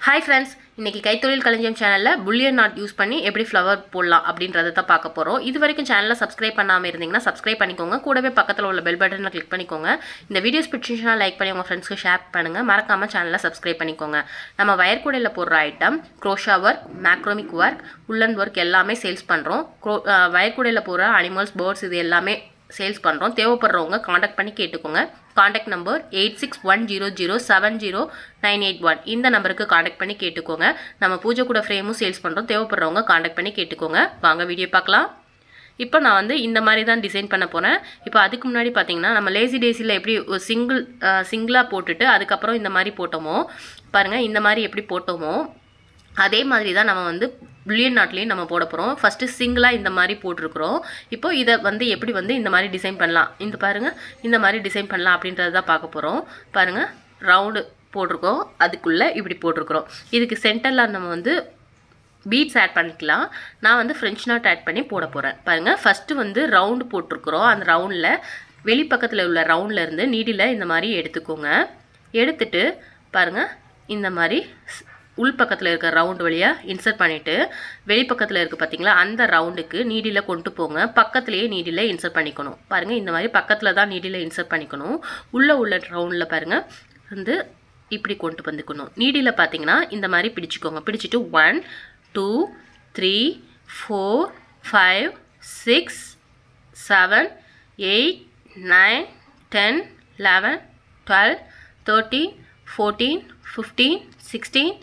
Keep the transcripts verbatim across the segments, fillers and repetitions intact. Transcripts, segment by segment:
Hi friends, இன்னைக்கு கைத்தொழில் களஞ்சியம் சேனல்ல bullion knot யூஸ் பண்ணி எப்படி flower போடலாம் அப்படின்றத தான் பார்க்க போறோம். இதுவரைக்கும் சேனலை subscribe பண்ணாம இருந்தீங்கன்னா subscribe பண்ணிக்கோங்க. கூடவே பக்கத்துல உள்ள bell button-ஐ click பண்ணிக்கோங்க. இந்த வீடியோஸ் பிடிச்சிருந்தா லைக் பண்ணி உங்க फ्रेंड्स-க்கு ஷேர் பண்ணுங்க. மறக்காம சேனலை subscribe பண்ணிக்கோங்க. நம்ம வயர் கூடையில போடுற item crochet work, macramic work, woolen work எல்லாமே சேல்ஸ் பண்றோம். வயர் கூடையில போடுற animals, birds இது எல்லாமே சேல்ஸ் பண்றோம். தேவைப்படுறவங்க कांटेक्ट பண்ணி கேட்டுக்கோங்க. Contact number eight six one zero zero seven zero nine eight one இந்த நம்பருக்கு कांटेक्ट பண்ணி கேட்டுக்கோங்க. நம்ம பூஜை கூட ஃப்ரேமும் சேல்ஸ் பண்றோம். தேவைப்படுறவங்க कांटेक्ट பண்ணி கேட்டுக்கோங்க. வாங்க வீடியோ பார்க்கலாம். இப்போ நான் வந்து இந்த மாதிரி தான் டிசைன் பண்ண போறேன். இப்போ அதுக்கு முன்னாடி பாத்தீங்கன்னா நம்ம லேசி டேஸில எப்படி ஒரு சிங்கிள் சிங்கிளா போட்டுட்டு அதுக்கு அப்புறம் இந்த மாதிரி போட்டோமோ பாருங்க இந்த மாதிரி எப்படி போட்டோமோ அதே மாதிரி தான் நம்ம வந்து bullion knotலயே நம்ம போட போறோம். ஃபர்ஸ்ட் சிங்கிளா இந்த மாதிரி போட்டுறோம். இப்போ இத வந்து எப்படி வந்து இந்த மாதிரி டிசைன் பண்ணலாம். இந்த பாருங்க இந்த மாதிரி டிசைன் பண்ணலாம் அப்படின்றத தான் பார்க்க போறோம். பாருங்க ரவுண்ட் போட்டுறோம். அதுக்குள்ள இப்படி போட்டுறோம். இதுக்கு சென்டர்ல நம்ம வந்து பீட்ஸ் ஆட் பண்ணிக்கலாம். நான் வந்து French knot ஆட் பண்ணி போட போறேன். பாருங்க ஃபர்ஸ்ட் வந்து ரவுண்ட் போட்டுறோம். அந்த ரவுண்ட்ல வெளி பக்கத்துல உள்ள ரவுண்ட்ல இருந்து நீடில இந்த மாதிரி எடுத்துக்கோங்க. எடுத்துட்டு பாருங்க இந்த மாதிரி உள் பக்கத்துல இருக்க ரவுண்ட் வழியா இன்சர்ட் பண்ணிட்டு வெளி பக்கத்துல இருக்கு பாத்தீங்களா அந்த ரவுண்டுக்கு நீடில கொண்டு போங்க. பக்கத்துலயே நீடில இன்சர்ட் பண்ணிக்கணும். பாருங்க இந்த மாதிரி பக்கத்துல தான் நீடில இன்சர்ட் பண்ணிக்கணும். உள்ள உள்ள ரவுண்ட்ல பாருங்க வந்து இப்படி கொண்டு வந்துக்கணும். நீடில பாத்தீங்கன்னா இந்த மாதிரி பிடிச்சுக்கோங்க. பிடிச்சிட்டு one two three four five six seven eight nine ten eleven twelve thirteen fourteen fifteen sixteen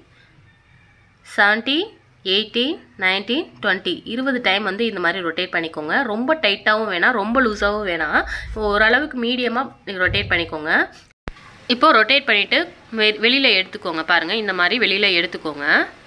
seventeen eighteen nineteen twenty இருபது டைம் வந்து இந்த மாதிரி ரொட்டேட் பண்ணிக்கோங்க. ரொம்ப டைட்டாவும் வேணா ரொம்ப லூஸாவும் வேணா ஓரளவுக்கு மீடியமா ரொட்டேட் பண்ணிக்கோங்க. இப்போ ரொட்டேட் பண்ணிட்டு வெளியில எடுத்துக்கோங்க. பாருங்க இந்த மாதிரி வெளியில எடுத்துக்கோங்க.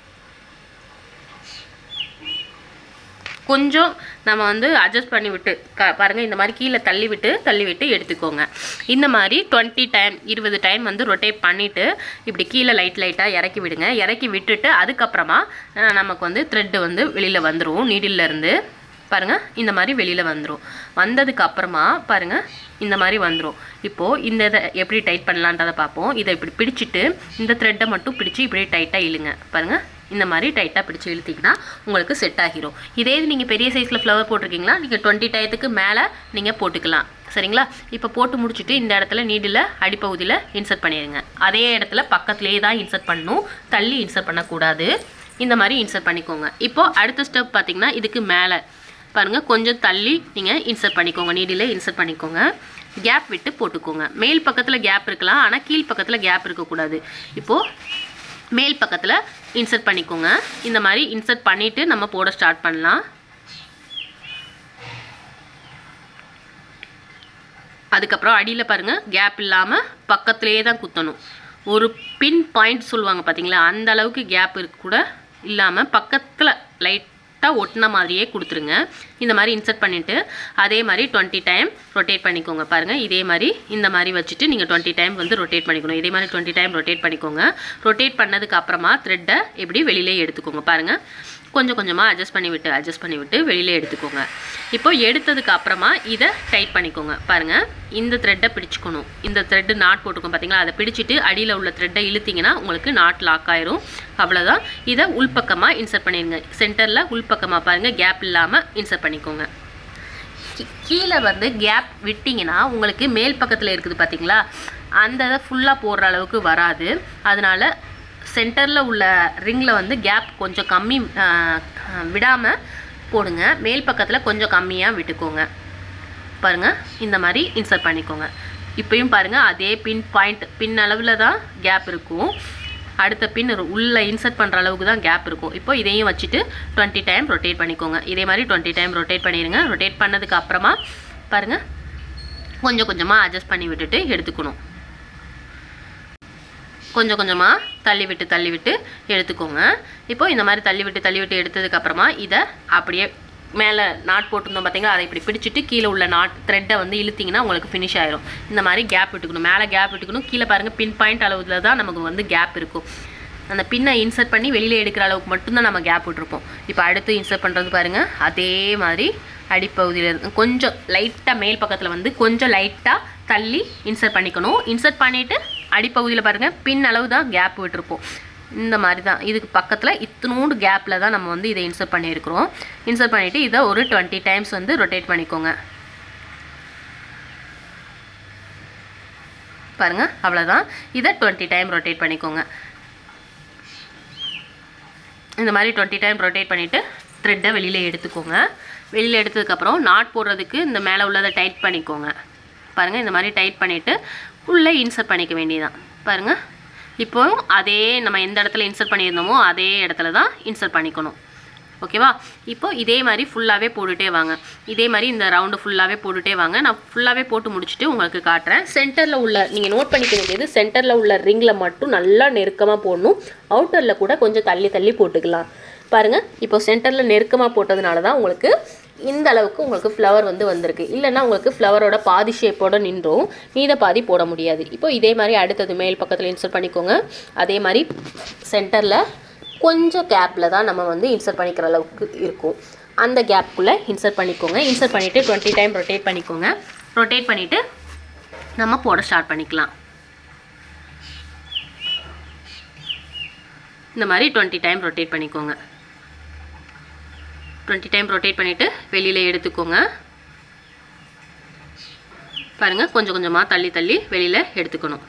கொஞ்சம் நம்ம வந்து அட்ஜஸ்ட் பண்ணி விட்டு பாருங்க இந்த மாதிரி கீழ தள்ளி விட்டு தள்ளி விட்டு எடுத்துக்கோங்க. இந்த மாதிரி twenty டைம் இருபது டைம் வந்து ரொட்டேட் பண்ணிட்டு இப்படி கீழ லைட் லைட்டா இறக்கி விடுங்க. இறக்கி விட்டுட்டு அதுக்கு அப்புறமா நமக்கு வந்து thread வந்து வெளியில வந்துரும். நீடில்ல இருந்து பாருங்க இந்த மாதிரி வெளியில வந்துரும். வந்ததுக்கு அப்புறமா பாருங்க இந்த மாதிரி வந்துரும். இப்போ இந்த எப்படி டைட் பண்ணலாம்ன்றத பாப்போம். இத இப்படி பிடிச்சிட்டு இந்த thread மட்டும் பிடிச்சி இப்படி டைட்டா இழுங்க. பாருங்க இந்த மாதிரி டைட்டா பிடிச்சு இழுத்தீங்கன்னா உங்களுக்கு செட் ஆகிரும். இதே நீங்க பெரிய சைஸ்ல ஃப்ளவர் போட்டுருக்கீங்களா நீங்க twenty டயத்துக்கு மேல நீங்க போட்டுக்கலாம். சரிங்களா? இப்போ போட்டு முடிச்சிட்டு இந்த இடத்துல நீடில அடிப்பகுதியில இன்சர்ட் பண்ணிடுங்க. அதே இடத்துல பக்கத்துலயே தான் இன்சர்ட் பண்ணனும். தள்ளி இன்சர்ட் பண்ண கூடாது. இந்த மாதிரி இன்சர்ட் பண்ணிக்கோங்க. இப்போ அடுத்த ஸ்டெப் பாத்தீங்கன்னா இதுக்கு மேல பாருங்க கொஞ்சம் தள்ளி நீங்க இன்சர்ட் பண்ணிக்கோங்க. நீடில இன்சர்ட் பண்ணிக்கோங்க. கேப் விட்டு போட்டுக்கோங்க. மேல் பக்கத்துல கேப் இருக்கலாம். ஆனா கீழ் பக்கத்துல கேப் இருக்க கூடாது. இப்போ மேல் பக்கத்துல இன்சர்ட் பண்ணிக்கோங்க. இந்த மாதிரி இன்சர்ட் பண்ணிட்டு நம்ம போட ஸ்டார்ட் பண்ணலாம். அதுக்கு அப்புறம் அடியில பாருங்க கேப் இல்லாம பக்கத்துலயே தான் குத்தணும். ஒரு பின் பாயிண்ட் சொல்வாங்க பாத்தீங்களா அந்த அளவுக்கு கேப் இருக்க கூட இல்லாம பக்கத்துல லைட் ஒட்டின மாதிரியே கொடுத்துருங்க. இந்த மாதிரி இன்சர்ட் பண்ணிட்டு அதே மாதிரி twenty டைம் ரொட்டேட் பண்ணிக்கோங்க. பாருங்க இதே மாதிரி இந்த மாதிரி வச்சிட்டு நீங்க twenty டைம் வந்து ரொட்டேட் பண்ணிக்கணும். இதே மாதிரி twenty டைம் ரொட்டேட் பண்ணிக்கோங்க. ரொட்டேட் பண்ணதுக்கு அப்புறமா thread-ஐ இப்படி வெளியில எடுத்துக்கோங்க. பாருங்க கொஞ்சம் கொஞ்சமா அட்ஜஸ்ட் பண்ணி விட்டு அட்ஜஸ்ட் பண்ணி விட்டு வெளியில எடுத்துக்கோங்க. இப்போ எடுத்ததுக்கு அப்புறமா இத டைட் பண்ணிக்கோங்க. பாருங்க இந்த thread-ஐ பிடிச்சுக்கணும். இந்த thread நாட் போட்டுக்கோங்க பாத்தீங்களா அதை பிடிச்சிட்டு அடியில உள்ள thread-ஐ இழுத்தீங்கன்னா உங்களுக்கு நாட் லாக் ஆயிரும். அவ்வளவுதான். இத உள்பக்கமா இன்சர்ட் பண்ணிடுங்க. சென்டர்ல உள்பக்கமா பாருங்க கேப் இல்லாம இன்சர்ட் பண்ணிக்கோங்க. கீழ வந்து கேப் விட்டீங்கன்னா உங்களுக்கு மேல் பக்கத்துல இருக்குது பாத்தீங்களா அந்த இத ஃபுல்லா போடுற அளவுக்கு வராது. அதனால சென்டர்ல உள்ள ரிங்ல வந்து கேப் கொஞ்சம் கம்மி விடாம போடுங்க. மேல் பக்கத்துல கொஞ்சம் கம்மியா விட்டுக்கோங்க. பாருங்க இந்த மாதிரி இன்சர்ட் பண்ணிக்கோங்க. இப்பயும் பாருங்க அதே பின் பாயிண்ட் பின் அளவுல தான் கேப் இருக்கும். அடுத்த பின் உள்ள இன்சர்ட் பண்ற அளவுக்கு தான் கேப் இருக்கும். இப்போ இதையும் வச்சிட்டு twenty டைம் ரொட்டேட் பண்ணிக்கோங்க. இதே மாதிரி twenty டைம் ரொட்டேட் பண்ணிருங்க. ரொட்டேட் பண்ணதுக்கு அப்புறமா பாருங்க கொஞ்சம் கொஞ்சமா அட்ஜஸ்ட் பண்ணி விட்டுட்டு எடுத்துக்கணும். கொஞ்சம் கொஞ்சமா தள்ளி விட்டு தள்ளி விட்டு எடுத்துக்கோங்க. இப்போ இந்த மாதிரி தள்ளி விட்டு தள்ளி விட்டு எடுத்ததுக்கு அப்புறமா இத அப்படியே மேல நாட் போட்டுறோம் பாத்தீங்களா அதை இப்படி பிடிச்சிட்டு கீழ உள்ள நாட் thread-ஐ வந்து இழுத்தீங்கன்னா உங்களுக்கு finish ஆயிரும். இந்த மாதிரி கேப் விட்டுக்கணும். மேல கேப் விட்டுக்கணும். கீழ பாருங்க பின் பாயிண்ட் அளவுல தான் நமக்கு வந்து கேப் இருக்கும். அந்த பின்னை இன்சர்ட் பண்ணி வெளியில எடுக்கிற அளவுக்கு மட்டும் தான் நம்ம கேப் விட்டுருப்போம். இப்போ அடுத்து இன்சர்ட் பண்றது பாருங்க அதே மாதிரி அடிப்பகுதியில கொஞ்சம் லைட்டா மேல் பக்கத்துல வந்து கொஞ்சம் லைட்டா தள்ளி இன்சர்ட் பண்ணிக்கணும். இன்சர்ட் பண்ணிட்டு அடிப்பகுதியில பாருங்க பின் அளவு தான் கேப் விட்டுருப்போம். இந்த மாதிரி தான் இதுக்கு பக்கத்தில் இத்தனோண்டு கேப்பில் தான் நம்ம வந்து இதை இன்சர்ட் பண்ணியிருக்கிறோம். இன்சர்ட் பண்ணிவிட்டு இதை ஒரு டுவெண்ட்டி டைம்ஸ் வந்து ரொட்டேட் பண்ணிக்கோங்க. பாருங்கள், அவ்வளோதான். இதை டுவெண்ட்டி டைம் ரொட்டேட் பண்ணிக்கோங்க. இந்த மாதிரி டுவெண்ட்டி டைம் ரொட்டேட் பண்ணிவிட்டு த்ரெட்டை வெளியில் எடுத்துக்கோங்க. வெளியில் எடுத்ததுக்கப்புறம் நாட் போடுறதுக்கு இந்த மேலே உள்ளதை டைட் பண்ணிக்கோங்க. பாருங்கள், இந்த மாதிரி டைட் பண்ணிவிட்டு உள்ளே இன்சர்ட் பண்ணிக்க வேண்டியதான். பாருங்கள், இப்போ அதே நம்ம எந்த இடத்துல இன்சர்ட் பண்ணியிருந்தோமோ அதே இடத்துல தான் இன்சர்ட் பண்ணிக்கணும். ஓகேவா? இப்போ இதே மாதிரி ஃபுல்லாகவே போட்டுகிட்டே வாங்க. இதே மாதிரி இந்த ரவுண்டு ஃபுல்லாகவே போட்டுகிட்டே வாங்க. நான் ஃபுல்லாகவே போட்டு முடிச்சுட்டு உங்களுக்கு காட்டுறேன். சென்டரில் உள்ள நீங்கள் நோட் பண்ணிக்க வேண்டியது, சென்டரில் உள்ள ரிங்கில் மட்டும் நல்லா நெருக்கமாக போடணும். அவுட்டரில் கூட கொஞ்சம் தள்ளி தள்ளி போட்டுக்கலாம். பாருங்கள், இப்போ சென்டரில் நெருக்கமாக போட்டதுனால தான் உங்களுக்கு இந்த அளவுக்கு உங்களுக்கு ஃப்ளவர் வந்து வந்திருக்கு. இல்லைன்னா உங்களுக்கு ஃப்ளவரோட பாதி ஷேப்போட நின்றும் மீத பாதி போட முடியாது. இப்போ இதே மாதிரி அடுத்தது மேல் பக்கத்தில் இன்சர்ட் பண்ணிக்கோங்க. அதே மாதிரி சென்டரில் கொஞ்சம் கேப்பில் தான் நம்ம வந்து இன்சர்ட் பண்ணிக்கிற அளவுக்கு இருக்கும். அந்த கேப்புக்குள்ளே இன்சர்ட் பண்ணிக்கோங்க. இன்சர்ட் பண்ணிவிட்டு டுவெண்ட்டி டைம் ரொட்டேட் பண்ணிக்கோங்க. ரொட்டேட் பண்ணிவிட்டு நம்ம போட ஸ்டார்ட் பண்ணிக்கலாம். இந்த மாதிரி டுவெண்ட்டி டைம் ரொட்டேட் பண்ணிக்கோங்க. டுவெண்ட்டி டைம் ரொட்டேட் பண்ணிவிட்டு வெளியில் எடுத்துக்கோங்க. பாருங்கள், கொஞ்சம் கொஞ்சமாக தள்ளி தள்ளி வெளியில் எடுத்துக்கணும்.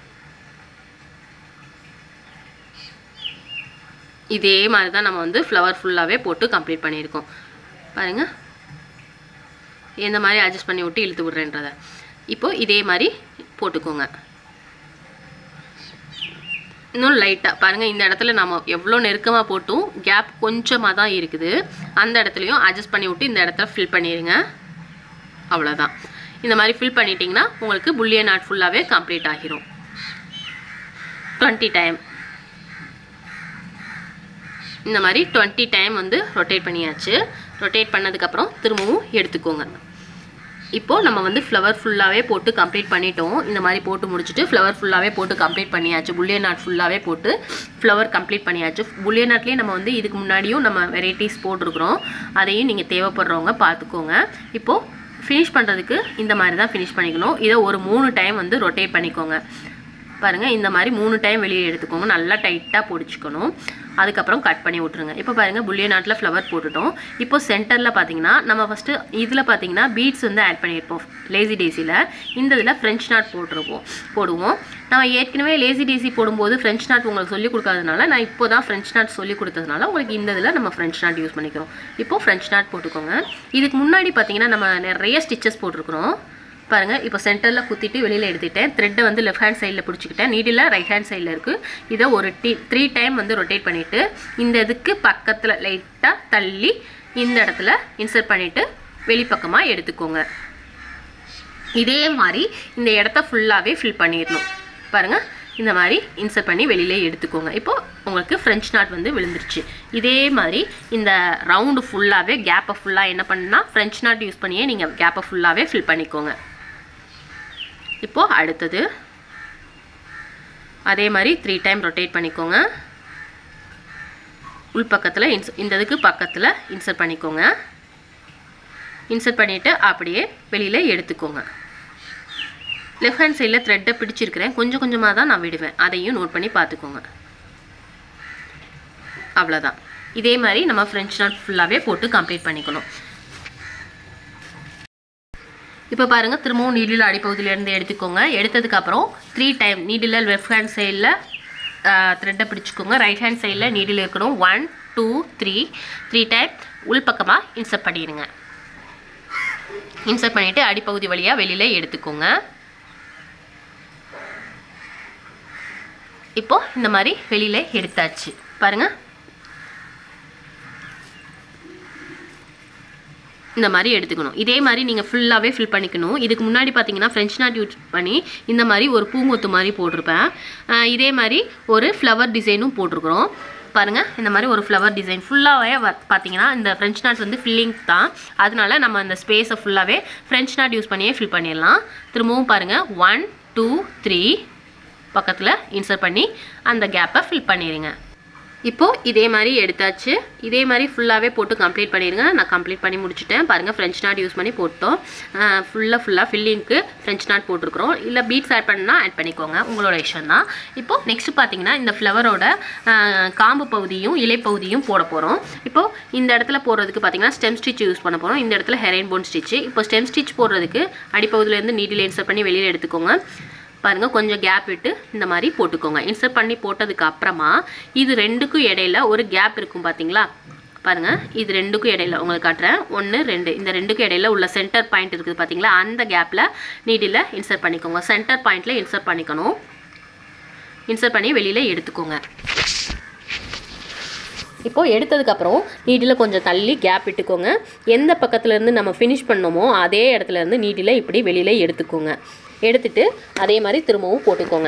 இதே மாதிரி தான் நம்ம வந்து ஃப்ளவர் ஃபுல்லாகவே போட்டு கம்ப்ளீட் பண்ணியிருக்கோம். பாருங்கள், எந்த மாதிரி அட்ஜஸ்ட் பண்ணி விட்டு இழுத்து விட்றேன்றதை. இப்போது இதே மாதிரி போட்டுக்கோங்க. இன்னும் லைட்டாக பாருங்கள், இந்த இடத்துல நம்ம எவ்வளோ நெருக்கமாக போட்டும் கேப் கொஞ்சமாக தான் இருக்குது. அந்த இடத்துலையும் அட்ஜஸ்ட் பண்ணி விட்டு இந்த இடத்துல ஃபில் பண்ணிடுங்க. அவ்வளோதான். இந்த மாதிரி ஃபில் பண்ணிட்டீங்கன்னா உங்களுக்கு புல்லியன் ஆர்ட் ஃபுல்லாகவே கம்ப்ளீட் ஆகிரும். டுவெண்ட்டி டைம் இந்த மாதிரி டுவெண்ட்டி டைம் வந்து ரொட்டேட் பண்ணியாச்சு. ரொட்டேட் பண்ணதுக்கப்புறம் திரும்பவும் எடுத்துக்கோங்க. இப்போது நம்ம வந்து ஃப்ளவர் ஃபுல்லாகவே போட்டு கம்ப்ளீட் பண்ணிட்டோம். இந்த மாதிரி போட்டு முடிச்சுட்டு ஃப்ளவர் ஃபுல்லாகவே போட்டு கம்ப்ளீட் பண்ணியாச்சு. புல்லியன் ஆர்ட் ஃபுல்லாகவே போட்டு ஃப்ளவர் கம்ப்ளீட் பண்ணியாச்சு. புல்லியன் ஆர்ட்லேயே நம்ம வந்து இதுக்கு முன்னாடியும் நம்ம வெரைட்டிஸ் போட்டிருக்கிறோம். அதையும் நீங்கள் தேவைப்படுறவங்க பார்த்துக்கோங்க. இப்போது ஃபினிஷ் பண்ணுறதுக்கு இந்த மாதிரி தான் ஃபினிஷ் பண்ணிக்கணும். இதை ஒரு மூணு டைம் வந்து ரொட்டேட் பண்ணிக்கோங்க. பாருங்கள், இந்த மாதிரி மூணு டைம் வெளியே எடுத்துக்கோங்க. நல்லா டைட்டாக பிடிச்சிக்கணும். அதுக்கப்புறம் கட் பண்ணி விட்ருங்க. இப்போ பாருங்கள், புல்லியன் ஆர்ட்டில் ஃப்ளவர் போட்டுட்டோம். இப்போ சென்டரில் பார்த்தீங்கன்னா நம்ம ஃபஸ்ட்டு இதில் பார்த்தீங்கன்னா பீட்ஸ் வந்து ஆட் பண்ணியிருப்போம் லேசி டேசியில். இந்த இதில் ஃப்ரெஞ்ச் நாட் போட்டிருப்போம் போடுவோம். நான் ஏற்கனவே லேசி டேசி போடும்போது ஃப்ரெஞ்ச் நாட் உங்களுக்கு சொல்லிக் கொடுக்காதனால நான் இப்போ தான் ஃப்ரெஞ்ச் நாட் சொல்லி கொடுத்ததுனால உங்களுக்கு இந்த இதில் நம்ம ஃப்ரெஞ்ச் நாட் யூஸ் பண்ணிக்கிறோம். இப்போது ஃப்ரெஞ்ச் நாட் போட்டுக்கோங்க. இதுக்கு முன்னாடி பார்த்தீங்கன்னா நம்ம நிறைய ஸ்டிச்சஸ் போட்டிருக்கிறோம். பாருங்கள், இப்போ சென்டரில் குத்திட்டு வெளியில் எடுத்துட்டேன். த்ரெட்டை வந்து லெஃப்ட் ஹேண்ட் சைடில் பிடிச்சிக்கிட்டேன். நீடில் ரைட் ஹேண்ட் சைடில் இருக்குது. இதை ஒரு டி த்ரீ டைம் வந்து ரொட்டேட் பண்ணிவிட்டு இந்த இதுக்கு பக்கத்தில் லைட்டாக தள்ளி இந்த இடத்துல இன்சர்ட் பண்ணிவிட்டு வெளிப்பக்கமாக எடுத்துக்கோங்க. இதே மாதிரி இந்த இடத்த ஃபுல்லாகவே ஃபில் பண்ணிடணும். பாருங்கள், இந்த மாதிரி இன்சர்ட் பண்ணி வெளியிலே எடுத்துக்கோங்க. இப்போது உங்களுக்கு ஃப்ரெஞ்ச் நாட் வந்து விழுந்துருச்சு. இதே மாதிரி இந்த ரவுண்டு ஃபுல்லாகவே கேப்பை ஃபுல்லாக என்ன பண்ணால் ஃப்ரெஞ்ச் நாட் யூஸ் பண்ணியே நீங்கள் கேப்பை ஃபுல்லாகவே ஃபில் பண்ணிக்கோங்க. இப்போது அடுத்தது அதே மாதிரி த்ரீ டைம் ரொட்டேட் பண்ணிக்கோங்க. உள் பக்கத்தில் இன்ஸ் இந்த இதுக்கு பக்கத்தில் இன்சர்ட் பண்ணிக்கோங்க. இன்சர்ட் பண்ணிவிட்டு அப்படியே வெளியில் எடுத்துக்கோங்க. லெஃப்ட் ஹேண்ட் சைடில் த்ரெட்டை பிடிச்சிருக்கிறேன். கொஞ்சம் கொஞ்சமாக தான் நான் விடுவேன். அதையும் நோட் பண்ணி பார்த்துக்கோங்க. அவ்வளோதான். இதே மாதிரி நம்ம ஃப்ரெஞ்ச் நாட் ஃபுல்லாகவே போட்டு கம்ப்ளீட் பண்ணிக்கணும். இப்போ பாருங்கள், திரும்பவும் நீடில் அடிப்பகுதியிலேருந்து எடுத்துக்கோங்க. எடுத்ததுக்கப்புறம் three time needle left hand சைடில் த்ரெட்டை பிடிச்சிக்கோங்க. ரைட் ஹேண்ட் சைடில் நீடில் இருக்கணும். One two three three time உள் பக்கமாக இன்சர்ட் பண்ணிடுங்க. இன்சர்ட் பண்ணிவிட்டு அடிப்பகுதி வழியாக வெளியில் எடுத்துக்கோங்க. இப்போது இந்த மாதிரி வெளியில் எடுத்தாச்சு. பாருங்கள், இந்த மாதிரி எடுத்துக்கணும். இதே மாதிரி நீங்கள் ஃபுல்லாகவே ஃபில் பண்ணிக்கணும். இதுக்கு முன்னாடி பார்த்தீங்கன்னா ஃப்ரெஞ்ச் நாட் யூஸ் பண்ணி இந்த மாதிரி ஒரு பூங்கொத்து மாதிரி போட்டிருப்பேன். இதே மாதிரி ஒரு ஃப்ளவர் டிசைனும் போட்டிருக்கிறோம். பாருங்கள், இந்த மாதிரி ஒரு ஃப்ளவர் டிசைன் ஃபுல்லாகவே பார்த்தீங்கன்னா இந்த ஃப்ரெஞ்ச் நாட் வந்து ஃபில்லிங் தான். அதனால நம்ம அந்த ஸ்பேஸை ஃபுல்லாகவே ஃப்ரெஞ்ச் நாட் யூஸ் பண்ணியே ஃபில் பண்ணிடலாம். திரும்பவும் பாருங்கள், ஒன் டூ த்ரீ பக்கத்தில் இன்சர்ட் பண்ணி அந்த கேப்பை ஃபில் பண்ணிடுங்க. இப்போது இதே மாதிரி எடுத்தாச்சு. இதே மாதிரி ஃபுல்லாகவே போட்டு கம்ப்ளீட் பண்ணிடுங்க. நான் கம்ப்ளீட் பண்ணி முடிச்சுட்டேன். பாருங்கள், ஃப்ரெஞ்ச் நாட் யூஸ் பண்ணி போட்டோம். ஃபுல்லாக ஃபுல்லாக ஃபில்லிங்க்கு ஃப்ரெஞ்ச் நாட் போட்டிருக்கிறோம். இல்லை பீட்ஸ் ஆட் பண்ணால் ஆட் பண்ணிக்கோங்க, உங்களோட இஷ்டம் தான். இப்போது நெக்ஸ்ட் பார்த்தீங்கன்னா இந்த ஃப்ளவரோட காம்பு பகுதியும் இலை பகுதியும் போட போகிறோம். இப்போது இந்த இடத்துல போடுறதுக்கு பார்த்தீங்கன்னா ஸ்டெம் ஸ்டிச் யூஸ் பண்ண போகிறோம். இந்த இடத்துல ஹெரைன் போன் ஸ்டிச்சு. இப்போ ஸ்டெம் ஸ்டிச் போடுறதுக்கு அடிப்பகுதியிலேருந்து நீடில் இன்சர்ட் பண்ணி வெளியில் எடுத்துக்கோங்க. பாருங்கள், கொஞ்சம் கேப் விட்டு இந்த மாதிரி போட்டுக்கோங்க. இன்சர்ட் பண்ணி போட்டதுக்கு அப்புறமா இது ரெண்டுக்கும் இடையில ஒரு கேப் இருக்கும் பார்த்தீங்களா? பாருங்கள், இது ரெண்டுக்கும் இடையில உங்களுக்கு காட்டுறேன். ஒன்று ரெண்டு இந்த ரெண்டுக்கும் இடையில உள்ள சென்டர் பாயிண்ட் இருக்குது பார்த்தீங்களா? அந்த கேப்பில் நீடில் இன்சர்ட் பண்ணிக்கோங்க. சென்டர் பாயிண்டில் இன்சர்ட் பண்ணிக்கணும். இன்சர்ட் பண்ணி வெளியில் எடுத்துக்கோங்க. இப்போது எடுத்ததுக்கப்புறம் நீடில் கொஞ்சம் தள்ளி கேப் விட்டுக்கோங்க. எந்த பக்கத்துலேருந்து நம்ம ஃபினிஷ் பண்ணோமோ அதே இடத்துலேருந்து நீடில் இப்படி வெளியில் எடுத்துக்கோங்க. எடுத்துட்டு அதே மாதிரி திரும்பவும் போட்டுக்கோங்க.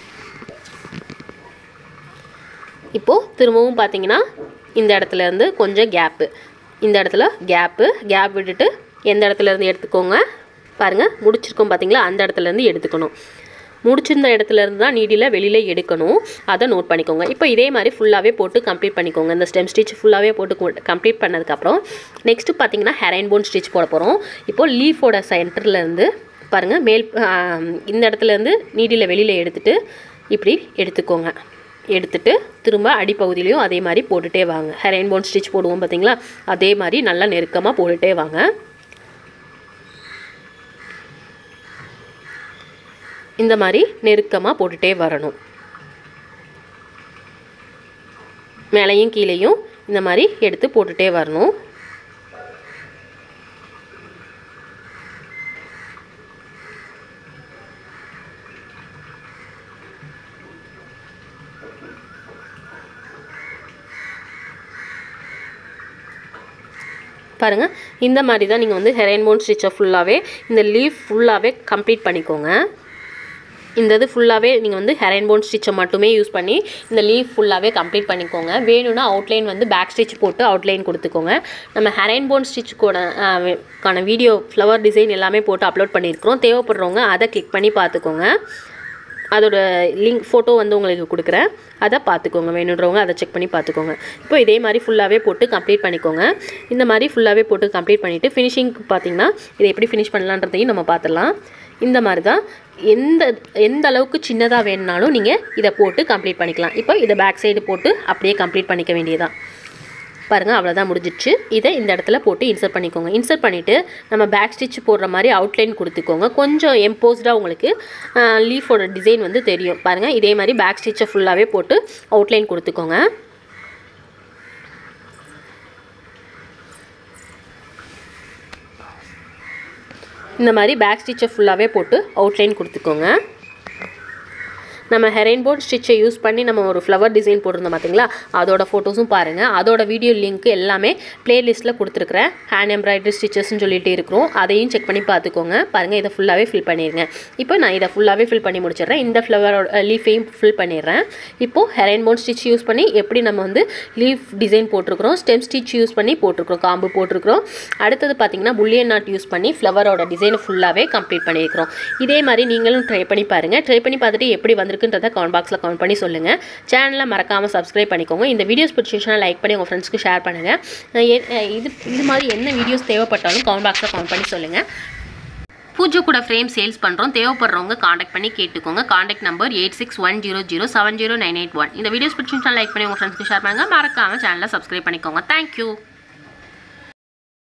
இப்போது திரும்பவும் பார்த்தீங்கன்னா இந்த இடத்துலேருந்து கொஞ்சம் கேப்பு, இந்த இடத்துல கேப்பு கேப் விட்டுட்டு எந்த இடத்துலேருந்து எடுத்துக்கோங்க. பாருங்கள், முடிச்சிருக்கோம் பார்த்தீங்களா? அந்த இடத்துலேருந்து எடுத்துக்கணும். முடிச்சிருந்த இடத்துலேருந்து தான் நீடில் வெளியில் எடுக்கணும். அதை நோட் பண்ணிக்கோங்க. இப்போ இதே மாதிரி ஃபுல்லாகவே போட்டு கம்ப்ளீட் பண்ணிக்கோங்க. இந்த ஸ்டெம் ஸ்டிச் ஃபுல்லாகவே போட்டு கம்ப்ளீட் பண்ணதுக்கப்புறம் நெக்ஸ்ட்டு பார்த்தீங்கன்னா ஹெரைன் போன் ஸ்டிச் போட போகிறோம். இப்போது லீஃபோட சென்டர்லேருந்து பாருங்கள், மேல் இந்த இடத்துலேருந்து நீடில் வெளியில் எடுத்துகிட்டு இப்படி எடுத்துக்கோங்க. எடுத்துகிட்டு திரும்ப அடிப்பகுதியிலையும் அதே மாதிரி போட்டுகிட்டே வாங்க. ஹெரைன் போன் ஸ்டிச் போடுவோம் பார்த்தீங்களா? அதே மாதிரி நல்லா நெருக்கமாக போட்டுகிட்டே வாங்க. இந்த மாதிரி நெருக்கமாக போட்டுகிட்டே வரணும். மேலேயும் கீழேயும் இந்த மாதிரி எடுத்து போட்டுகிட்டே வரணும். பாருங்கள், இந்த மாதிரி தான் நீங்கள் வந்து ஹெரைன் போன் ஸ்டிச்சை ஃபுல்லாகவே இந்த லீஃப் ஃபுல்லாகவே கம்ப்ளீட் பண்ணிக்கோங்க. இந்த இது ஃபுல்லாகவே நீங்கள் வந்து ஹெரைன் போன் ஸ்டிச்சை மட்டுமே யூஸ் பண்ணி இந்த லீஃப் ஃபுல்லாகவே கம்ப்ளீட் பண்ணிக்கோங்க. வேணும்னா அவுட்லைன் வந்து பேக் ஸ்டிச் போட்டு அவுட்லைன் கொடுத்துக்கோங்க. நம்ம ஹெரைன் போன் ஸ்டிச்சுக்கோட கான வீடியோ ஃப்ளவர் டிசைன் எல்லாமே போட்டு அப்லோட் பண்ணியிருக்கிறோம். தேவைப்படுறவங்க அதை கிளிக் பண்ணி பார்த்துக்கோங்க. அதோட லிங்க் ஃபோட்டோ வந்து உங்களுக்கு கொடுக்குறேன், அதை பார்த்துக்கோங்க. வேணுன்றவங்க அதை செக் பண்ணி பார்த்துக்கோங்க. இப்போ இதே மாதிரி ஃபுல்லாகவே போட்டு கம்ப்ளீட் பண்ணிக்கோங்க. இந்த மாதிரி ஃபுல்லாகவே போட்டு கம்ப்ளீட் பண்ணிவிட்டு ஃபினிஷிங்க்கு பார்த்தீங்கன்னா இதை எப்படி ஃபினிஷ் பண்ணலான்றதையும் நம்ம பார்த்துடலாம். இந்த மாதிரி தான் எந்த எந்த அளவுக்கு சின்னதாக வேணுனாலும் நீங்கள் இதை போட்டு கம்ப்ளீட் பண்ணிக்கலாம். இப்போ இதை பேக் சைடு போட்டு அப்படியே கம்ப்ளீட் பண்ணிக்க வேண்டியதான். பாருங்கள், அவ்வளோதான் முடிஞ்சிடுச்சு. இதை இந்த இடத்துல போட்டு இன்சர்ட் பண்ணிக்கோங்க. இன்சர்ட் பண்ணிவிட்டு நம்ம பேக் ஸ்டிச் போடுற மாதிரி அவுட்லைன் கொடுத்துக்கோங்க. கொஞ்சம் எம்போஸ்டாக உங்களுக்கு லீஃபோட டிசைன் வந்து தெரியும். பாருங்கள், இதே மாதிரி பேக் ஸ்டிச்சை ஃபுல்லாகவே போட்டு அவுட்லைன் கொடுத்துக்கோங்க. இந்த மாதிரி பேக் ஸ்டிச்சை ஃபுல்லாகவே போட்டு அவுட்லைன் கொடுத்துக்கோங்க. நம்ம ஹெரைன் போன் ஸ்டிச்சை யூஸ் பண்ணி நம்ம ஒரு ஃப்ளவர் டிசைன் போட்டிருந்தோம் பார்த்தீங்களா? அதோட ஃபோட்டோஸும் பாருங்கள். அதோட வீடியோ லிங்க் எல்லாமே ப்ளேலிஸ்ட்டில் கொடுத்துருக்குறேன். ஹேண்ட் எம்ப்ராய்டரி ஸ்டிச்சஸ்ன்னு சொல்லிட்டு இருக்கிறோம். அதையும் செக் பண்ணி பார்த்துக்கோங்க. பாருங்கள், இதை ஃபுல்லாகவே ஃபில் பண்ணிடுங்க. இப்போ நான் இதை ஃபுல்லாகவே ஃபில் பண்ணி முடிச்சிடுறேன். இந்த ஃப்ளவரோட லீஃபையும் ஃபில் பண்ணிடுறேன். இப்போது ஹெரைன் போன் ஸ்டிச் யூஸ் பண்ணி எப்படி நம்ம வந்து லீஃப் டிசைன் போட்டிருக்கிறோம், ஸ்டெம் ஸ்டிச் யூஸ் பண்ணி போட்டிருக்கிறோம், காம்பு போட்டிருக்கிறோம். அடுத்தது பார்த்தீங்கன்னா புல்லியன் நாட் யூஸ் பண்ணி ஃப்ளவரோட டிசைனை ஃபுல்லாகவே கம்ப்ளீட் பண்ணியிருக்கிறோம். இதே மாதிரி நீங்களும் ட்ரை பண்ணி பாருங்கள். ட்ரை பண்ணி பார்த்துட்டு எப்படி வந்திருக்கு கமெண்ட் பாக்ஸில் கமெண்ட் பண்ணி சொல்லுங்கள். சேனலை மறக்காமல் சப்ஸ்கிரைப் பண்ணிக்கோங்க. இந்த வீடியோஸ் பிடிச்சிருந்துச்சுன்னா லைக் பண்ணி உங்கள் ஃப்ரெண்ட்ஸ்க்கு ஷேர் பண்ணுங்கள். இது இது மாதிரி என்ன வீடியோஸ் தேவைப்பட்டாலும் கமெண்ட் பாக்ஸில் கமெண்ட் பண்ணி சொல்லுங்கள். பூஜை கூட ஃப்ரேம் சேல்ஸ் பண்ணுறோம். தேவைப்படுறவங்க காண்டாக்ட் பண்ணி கேட்டுக்கோங்க. Contact number eight six one zero zero seven zero nine eight one. இந்த வீடியோஸ் பிடிச்சிருந்துச்சுன்னா லைக் பண்ணி உங்கள் ஃப்ரெண்ட்ஸ்க்கு ஷேர் பண்ணுங்கள். மறக்காமல் சேனலை சப்ஸ்கிரைப் பண்ணிக்கோங்க. தேங்க்யூ.